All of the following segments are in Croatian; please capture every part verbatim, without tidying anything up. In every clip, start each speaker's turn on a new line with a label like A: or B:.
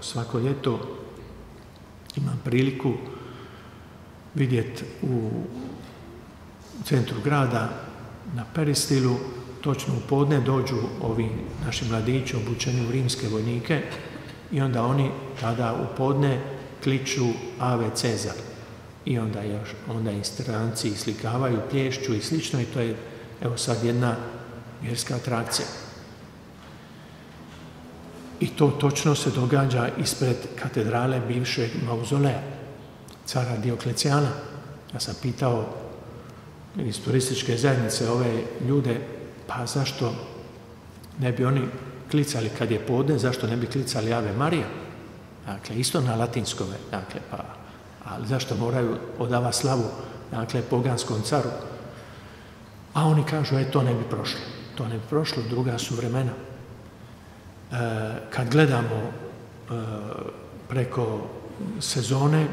A: svako ljeto imam priliku vidjeti u centru grada na Peristilu, točno u podne dođu ovi naši mladići obučeni u rimske vojnike i onda oni tada u podne kliču Ave Cezar. I onda još, onda i stranci slikavaju, plješću i slično i to je evo sad jedna vjerska atrakcija. I to točno se događa ispred katedrale bivšeg mauzoleja cara Dioklecijana. Ja sam pitao iz turističke zajednice ove ljude, pa zašto ne bi oni klicali kad je podne, zašto ne bi klicali Ave Marija? Dakle, isto na latinskome, dakle, pa, ali zašto moraju odava slavu, dakle, poganskom caru? A oni kažu, e, to ne bi prošlo. To ne bi prošlo, druga su vremena. E, kad gledamo e, preko sezone,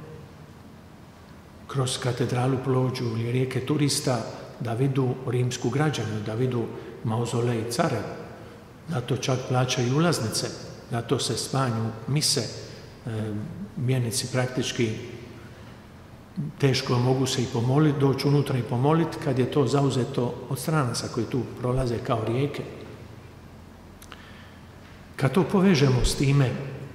A: kroz katedralu prođu ili rijeke turista da vidu rimsku građanu, da vidu mauzolej cara. Zato čak plaćaju ulaznice, zato se smanju mise. E, mjenici praktički teško mogu se i pomoliti, doći unutra i pomoliti kad je to zauzeto od stranaca koji tu prolaze kao rijeke. Kad to povežemo s time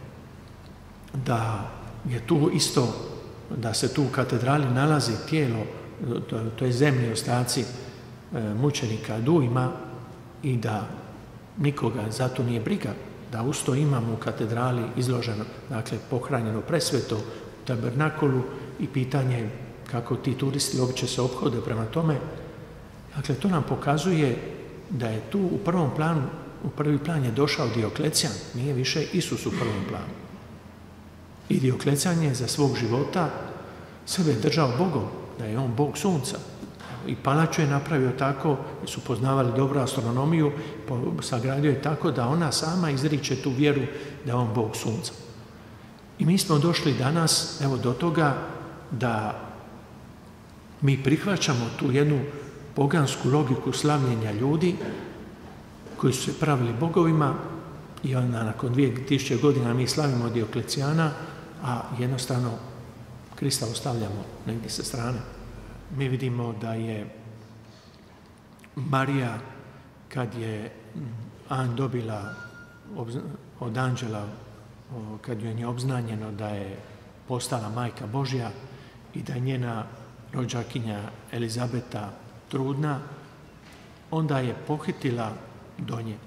A: da je tu isto, da se tu u katedrali nalazi tijelo, to, to je zemlji ostaci e, mučenika Dujma i da nikoga zato nije briga, da usto imamo u katedrali izloženo, dakle pohranjeno presveto u tabernakulu i pitanje kako ti turisti uopće se ophode prema tome. Dakle, to nam pokazuje da je tu u prvom planu, u prvi plan je došao Dioklecijan, nije više Isus u prvom planu. I Dioklecijan je za svog života sebe držao Bogom, da je on Bog sunca. I palaču je napravio tako, su poznavali dobro astronomiju, sagradio je tako da ona sama izriče tu vjeru da je on Bog sunca. I mi smo došli danas, evo, do toga da mi prihvaćamo tu jednu pogansku logiku slavljenja ljudi koji su se pravili bogovima i onda nakon dvije tisuće godina mi slavimo Dioklecijana, a jednostavno Krista ostavljamo negdje sa strane. Mi vidimo da je Marija, kad je An dobila od anđela, kad joj je obznanjeno da je postala majka Božja i da je njena rođakinja Elizabeta trudna, onda je pohitila do nje.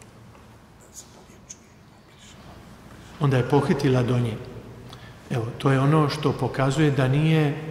A: Onda je pohitila do nje. Evo, to je ono što pokazuje da nije e,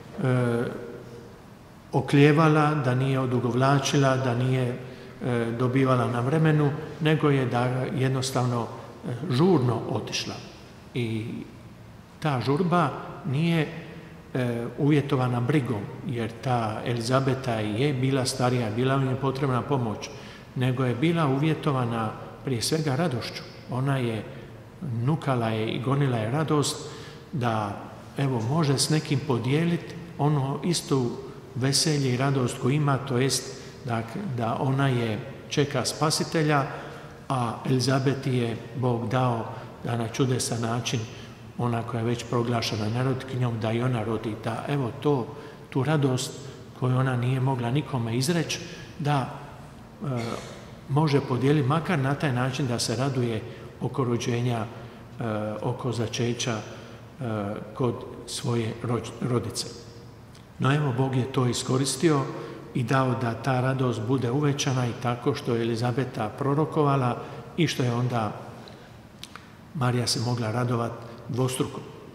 A: okljevala, da nije odugovlačila, da nije e, dobivala na vremenu, nego je da jednostavno e, žurno otišla. I ta žurba nije e, uvjetovana brigom, jer ta Elizabeta je bila starija, bila joj je potrebna pomoć, nego je bila uvjetovana prije svega radošću. Ona je nukala je i gonila je radost da, evo, može s nekim podijeliti ono istu veselje i radost koju ima, to jest da, da ona je čeka spasitelja, a Elizabeti je Bog dao da na čudesan način, ona koja je već proglašena narodkinjom, da i ona rodi, da evo to, tu radost koju ona nije mogla nikome izreći, da e, može podijeliti makar na taj način da se raduje oko rođenja, e, oko začeća e, kod svoje rodice. No evo, Bog je to iskoristio i dao da ta radost bude uvećana i tako što je Elizabeta prorokovala i što je onda Marija se mogla radovati dvostruko.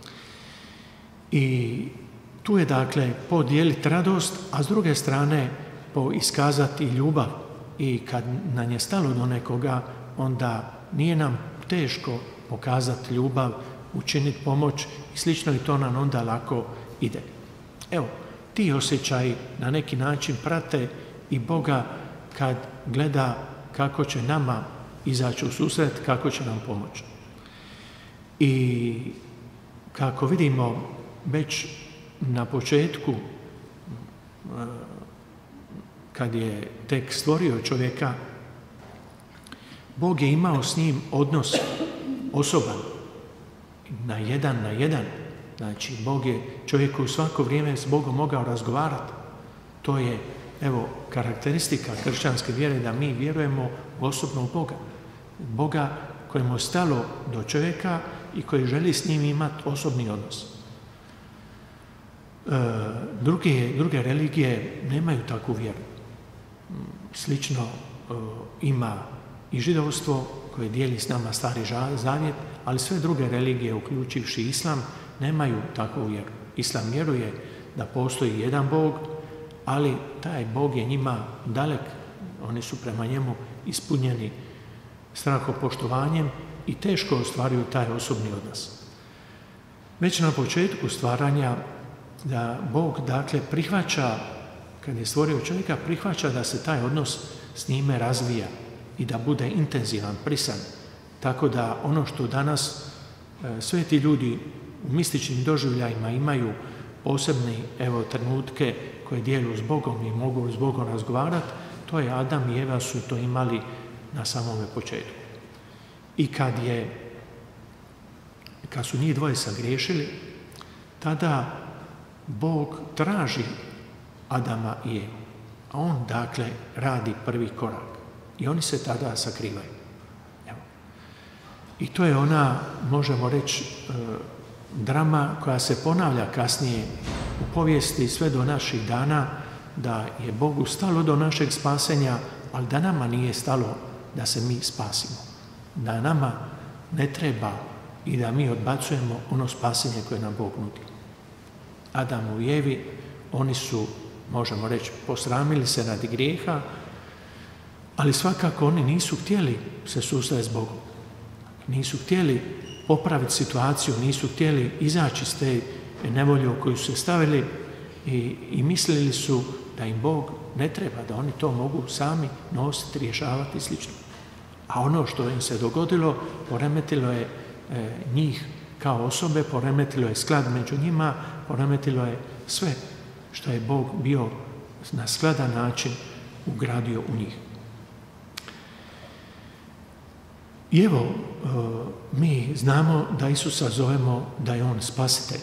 A: I tu je dakle podijeliti radost, a s druge strane iskazati ljubav. I kad nam je stalo do nekoga, onda nije nam teško pokazati ljubav, učiniti pomoć i slično, i to nam onda lako ide. Evo, ti osjećaji na neki način prate i Boga kad gleda kako će nama izaći u susret, kako će nam pomoći. I kako vidimo već na početku, kad je tek stvorio čovjeka, Bog je imao s njim odnos osoban. na jedan na jedan. Znači, Bog je čovjek koji u svako vrijeme s Bogom mogao razgovarati. To je, evo, karakteristika kršćanske vjere, da mi vjerujemo u osobnog Boga. Boga kojemu je stalo do čovjeka i koji želi s njim imati osobni odnos. E, druge, druge religije nemaju takvu vjeru. Slično e, ima i židovstvo koje dijeli s nama Stari zavjet, ali sve druge religije, uključivši islam, nemaju takvu vjeru. Islam vjeruje da postoji jedan Bog, ali taj Bog je njima dalek. Oni su prema njemu ispunjeni strahopoštovanjem i teško ostvaruju taj osobni odnos. Već na početku stvaranja da Bog, dakle, prihvaća, kad je stvorio čovjeka, prihvaća da se taj odnos s njime razvija i da bude intenzivan, prisan. Tako da ono što danas e, sveti ljudi u mističnim doživljajima imaju posebne, evo, trenutke koje dijelu s Bogom i mogu s Bogom razgovarati, to je Adam i Eva su to imali na samome početku. I kad je, kad su njih dvoje sagriješili, tada Bog traži Adama i Evu, a on, dakle, radi prvi korak i oni se tada sakrivaju. Evo. I to je ona, možemo reći, drama koja se ponavlja kasnije u povijesti sve do naših dana, da je Bogu stalo do našeg spasenja, ali da nama nije stalo da se mi spasimo. Da nama ne treba i da mi odbacujemo ono spasenje koje nam Bog nudi. Adamu i Evi, oni su, možemo reći, posramili se radi grijeha, ali svakako oni nisu htjeli se susresti s Bogom. Nisu htjeli popraviti situaciju, nisu htjeli izaći iz te nevolje u koju su se stavili i, i mislili su da im Bog ne treba, da oni to mogu sami nositi, rješavati i sl. A ono što im se dogodilo, poremetilo je e, njih kao osobe, poremetilo je sklad među njima, poremetilo je sve što je Bog bio na skladan način ugradio u njih. I evo, e, mi znamo da Isusa zovemo da je On spasitelj.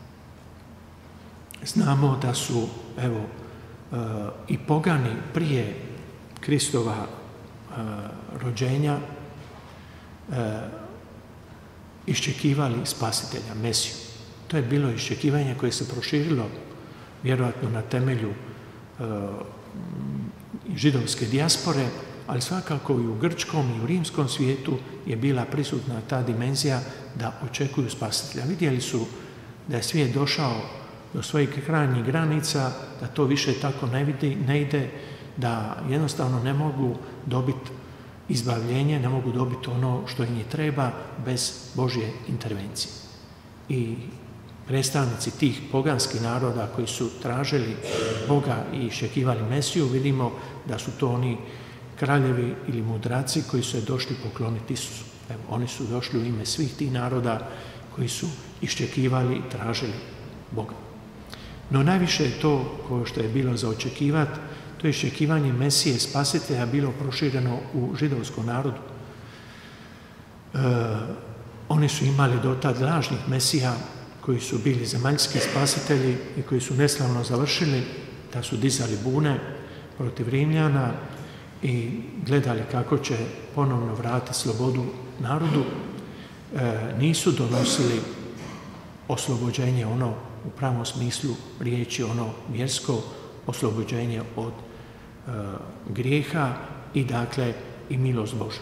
A: Znamo da su, evo, e, i pogani prije Kristova e, rođenja e, iščekivali spasitelja, Mesiju. To je bilo iščekivanje koje se proširilo vjerojatno na temelju e, židovske dijaspore, ali svakako i u grčkom i u rimskom svijetu je bila prisutna ta dimenzija da očekuju spasitelja. Vidjeli su da je svijet došao do svojih krajnjih granica, da to više tako ne, vidi, ne ide, da jednostavno ne mogu dobiti izbavljenje, ne mogu dobiti ono što im je treba bez Božje intervencije. I predstavnici tih poganskih naroda koji su tražili Boga i iščekivali Mesiju, vidimo da su to oni kraljevi ili mudraci koji su se došli pokloniti Isusu. Evo, oni su došli u ime svih tih naroda koji su iščekivali i tražili Boga. No najviše je to, kao što je bilo za očekivati, to je iščekivanje Mesije, spasitelja, bilo prošireno u židovskom narodu. E, oni su imali dotad lažnih Mesija koji su bili zemaljski spasitelji i koji su neslavno završili, da su dizali bune protiv Rimljana i gledali kako će ponovno vratiti slobodu narodu. E, nisu donosili oslobođenje, ono u pravom smislu riječi, ono vjersko oslobođenje od e, grijeha i dakle i milost Božja.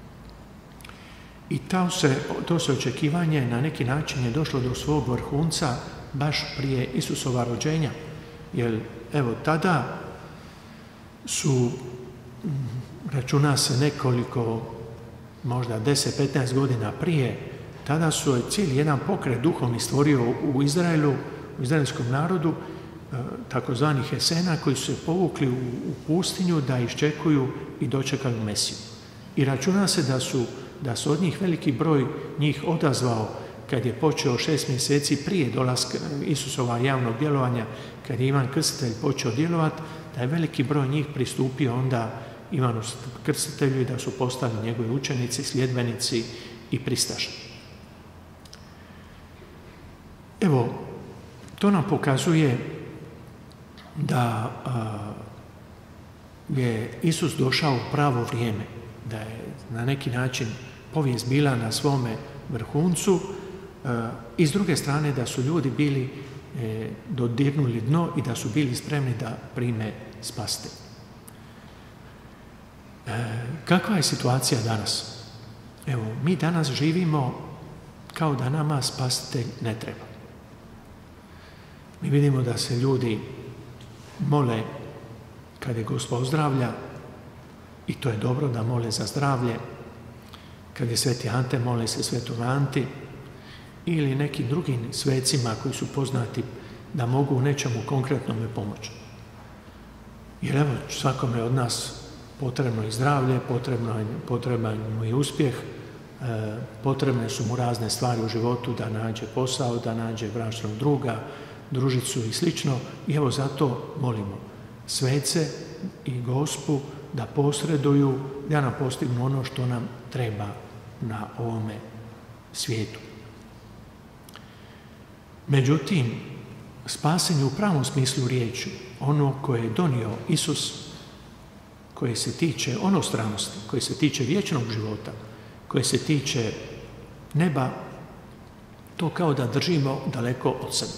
A: I to se, to se očekivanje na neki način je došlo do svog vrhunca baš prije Isusova rođenja. Jer evo tada su, računa se nekoliko, možda deset do petnaest godina prije, tada su cijeli jedan pokret duhovni stvorio u Izraelu, u izraelskom narodu, takozvanih Esena, koji su se povukli u pustinju da iščekuju i dočekaju Mesiju. I računa se da su, da su od njih veliki broj njih odazvao kad je počeo šest mjeseci prije dolaska Isusova javnog djelovanja, kad je Ivan Krstitelj počeo djelovati, da je veliki broj njih pristupio onda Ivanu Krstitelju i da su postali njegovi učenici, sljedbenici i pristaše. Evo, to nam pokazuje da a, je Isus došao u pravo vrijeme, da je na neki način povijest bila na svome vrhuncu a, i s druge strane da su ljudi bili e, dodirnuli dno i da su bili spremni da prime spasitelja. E, kakva je situacija danas? Evo, mi danas živimo kao da nama spasitelj ne treba. Mi vidimo da se ljudi mole kad je Gospod zdravlja, i to je dobro da mole za zdravlje, kad je Sveti Ante, mole se Svetom Anti, ili nekim drugim svecima koji su poznati da mogu u nečemu konkretnome pomoći. Jer evo, svakome od nas potrebno je zdravlje, potrebno je, potreban mu je uspjeh, e, potrebne su mu razne stvari u životu, da nađe posao, da nađe bračnog druga, družicu i slično. I evo zato molimo svece i Gospu da posreduju, da nam postignu ono što nam treba na ovome svijetu. Međutim, spasenje u pravom smislu riječi, ono koje je donio Isus, koje se tiče onostranosti, koje se tiče vječnog života, koje se tiče neba, to kao da držimo daleko od sebe.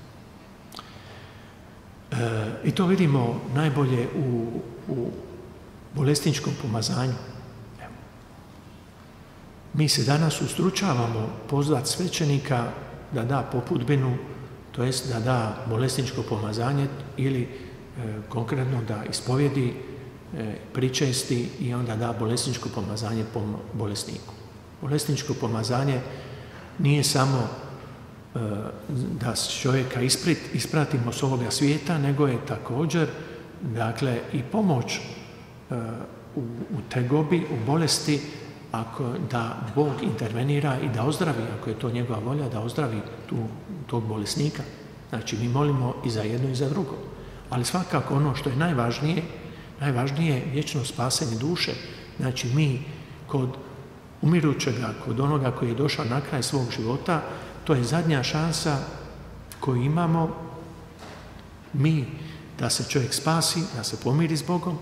A: E, I to vidimo najbolje u, u bolesničkom pomazanju. Evo. Mi se danas ustručavamo pozvati svećenika da da popudbinu, to jest da da bolesničko pomazanje ili e, konkretno da ispovjedi, e, pričesti i onda da bolesničko pomazanje po bolesniku. Bolesničko pomazanje nije samo e, da čovjeka isprit, ispratimo s ovoga svijeta, nego je također dakle, i pomoć e, u, u tegobi, u bolesti, ako da Bog intervenira i da ozdravi, ako je to njegova volja, da ozdravi tu, tog bolesnika. Znači, mi molimo i za jedno i za drugo. Ali svakako ono što je najvažnije, najvažnije je vječno spasenje duše. Znači, mi kod umirućega, kod onoga koji je došao na kraj svog života, to je zadnja šansa koju imamo mi da se čovjek spasi, da se pomiri s Bogom.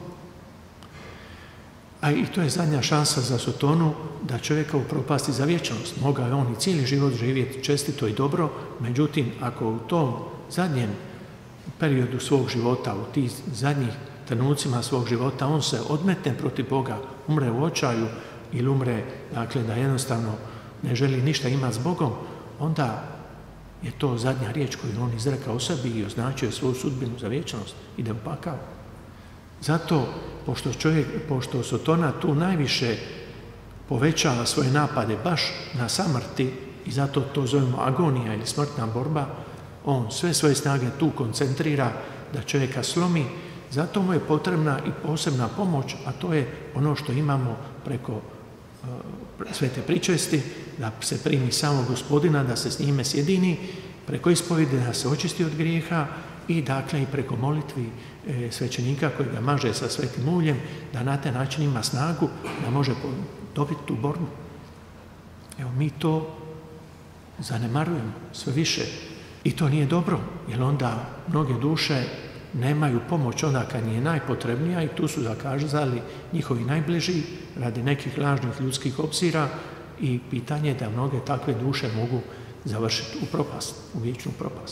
A: A i to je zadnja šansa za Sotonu da čovjeka upropasti za vječnost. Mogao je on i cijeli život živjeti čestito i dobro, međutim, ako u tom zadnjem periodu svog života, u tih zadnjih trenucima svog života, on se odmetne protiv Boga, umre u očaju ili umre, dakle, da jednostavno ne želi ništa imati s Bogom, onda je to zadnja riječ koju on izreka o sebi i označuje svoju sudbinu za vječnost, ide u pakao. Zato, pošto čovjek, pošto Sotona tu najviše povećava svoje napade baš na samrti i zato to zovemo agonija ili smrtna borba, on sve svoje snage tu koncentrira da čovjeka slomi, zato mu je potrebna i posebna pomoć, a to je ono što imamo preko uh, svete pričesti, da se primi samo Gospodina, da se s njime sjedini, preko ispovjedi da se očisti od grijeha i dakle i preko molitvi e, svećenika koji ga maže sa svetim uljem, da na taj način ima snagu da može dobiti tu borbu. Evo, mi to zanemarujemo sve više i to nije dobro, jer onda mnoge duše nemaju pomoć onda kad nije najpotrebnija i tu su zakazali njihovi najbliži radi nekih lažnih ljudskih obzira i pitanje je da mnoge takve duše mogu završiti u propast, u vječnu propast.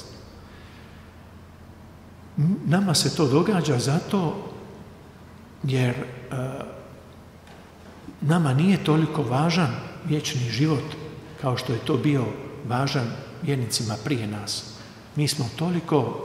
A: Nama se to događa zato jer e, nama nije toliko važan vječni život kao što je to bio važan vjernicima prije nas. Mi smo toliko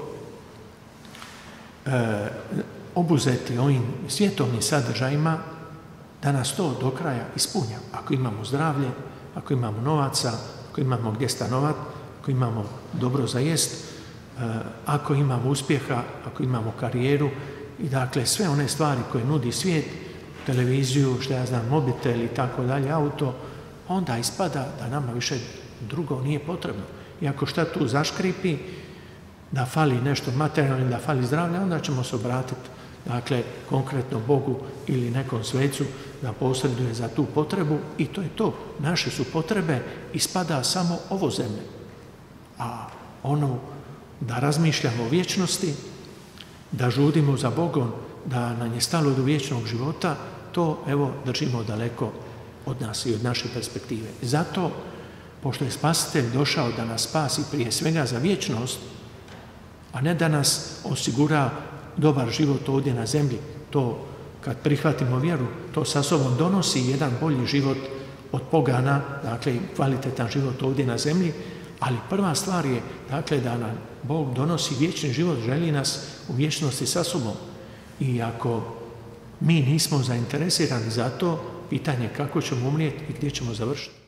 A: e, obuzeti ovim svjetovnim sadržajima da nas to do kraja ispunja. Ako imamo zdravlje, ako imamo novaca, ako imamo gdje stanovat, ako imamo dobro za jest, ako imamo uspjeha, ako imamo karijeru i dakle sve one stvari koje nudi svijet, televiziju, što ja znam, mobitel i tako dalje, auto, onda ispada da nama više drugo nije potrebno. I ako šta tu zaškripi, da fali nešto materijalno, da fali zdravlje, onda ćemo se obratiti, dakle, konkretno Bogu ili nekom svecu da posreduje za tu potrebu i to je to. Naše su potrebe, ispada samo ovo zemlje. A ono da razmišljamo o vječnosti, da žudimo za Bogom, da nam je stalo do vječnog života, to evo držimo daleko od nas i od naše perspektive. Zato, pošto je Spasitelj došao da nas spasi prije svega za vječnost, a ne da nas osigura dobar život ovdje na zemlji, to kad prihvatimo vjeru, to sa sobom donosi jedan bolji život od pogana, dakle kvalitetan život ovdje na zemlji, ali prva stvar je dakle da nam Bog donosi vječni život, želi nas u vječnosti sa sobom. I ako mi nismo zainteresirani za to, pitanje je kako ćemo umrijeti i gdje ćemo završiti.